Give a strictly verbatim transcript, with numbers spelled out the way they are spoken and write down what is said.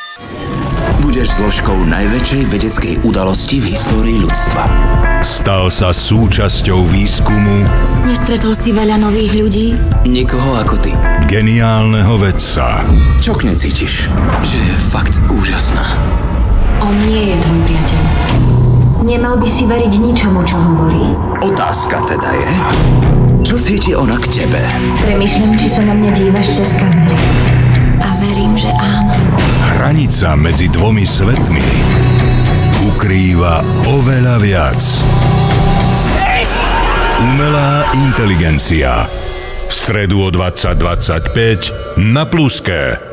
Budeš zložkou najväčšej vedeckej udalosti v histórii ľudstva. Stal sa súčasťou výskumu. Nestretol si veľa nových ľudí? Nikoho ako ty. Geniálneho vedca. Čo k nej cítiš? Že je fakt úžasná. On nie je tvoj priateľ. Nemal by si veriť ničomu, čo hovorí. Otázka teda je, čo cíti ona k tebe? Premýšľam, či sa na mňa dívaš cez kamery. A verím, že áno. Hranica medzi dvomi svetmi ukrýva oveľa viac. Umelá inteligencia. V stredu o dvadsať dvadsaťpäť na Pluske.